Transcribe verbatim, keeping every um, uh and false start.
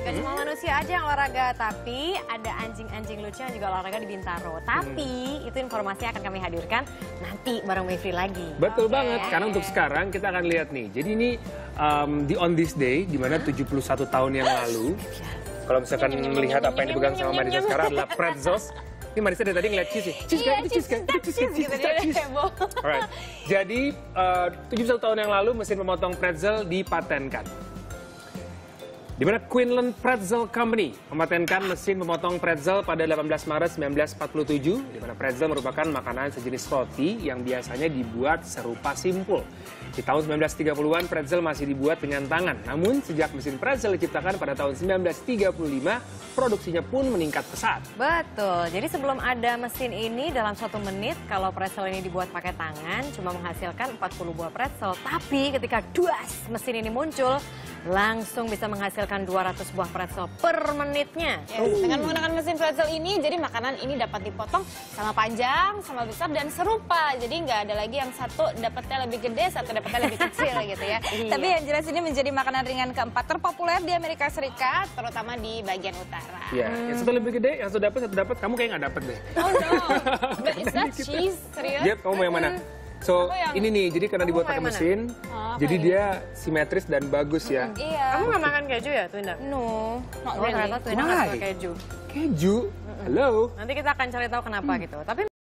Gak cuma manusia aja yang olahraga, tapi ada anjing-anjing lucu yang juga olahraga di Bintaro. Tapi hmm. itu informasi akan kami hadirkan nanti bareng Mayfrey lagi. Betul okay. banget, karena untuk sekarang kita akan lihat nih. Jadi ini um, di On This Day, di mana tujuh puluh satu tahun yang lalu, kalau misalkan melihat apa yang dipegang sama Marissa sekarang adalah pretzels. Ini Marissa dari tadi ngeliat cheese ya? Cheese kan? Itu cheese kan? Itu cheese kan? Cheese, cheese. Alright. Jadi, uh, tujuh puluh satu tahun yang lalu mesin pemotong pretzel dipatenkan. Di mana Quinlan Pretzel Company mematenkan mesin pemotong pretzel pada delapan belas Maret seribu sembilan ratus empat puluh tujuh, di mana pretzel merupakan makanan sejenis roti yang biasanya dibuat serupa simpul. Di tahun seribu sembilan ratus tiga puluhan, pretzel masih dibuat dengan tangan. Namun, sejak mesin pretzel diciptakan pada tahun seribu sembilan ratus tiga puluh lima, produksinya pun meningkat pesat. Betul. Jadi sebelum ada mesin ini, dalam satu menit, kalau pretzel ini dibuat pakai tangan, cuma menghasilkan empat puluh buah pretzel. Tapi ketika duas mesin ini muncul, langsung bisa menghasilkan dua ratus buah pretzel per menitnya. Yes, uh. Dengan menggunakan mesin pretzel ini, jadi makanan ini dapat dipotong sama panjang, sama besar, dan serupa. Jadi nggak ada lagi yang satu dapatnya lebih gede, satu dapatnya lebih kecil gitu ya. Iya. Tapi yang jelas ini menjadi makanan ringan keempat terpopuler di Amerika Serikat, terutama di bagian utara. Iya, hmm. yang satu lebih gede, yang satu dapat, satu dapat, kamu kayak nggak dapat deh. Oh no, but is that cheese? Serius? Yep, kamu mau yang mana? So, yang... ini nih, jadi karena dibuat pakai mesin, oh, jadi ya? Dia simetris dan bagus ya. Mm, iya. Kamu nggak makan keju ya, Twinda? No, not oh, really. Ternyata Twinda nggak suka keju. Keju? Halo? Nanti kita akan cari tahu kenapa hmm. gitu. Tapi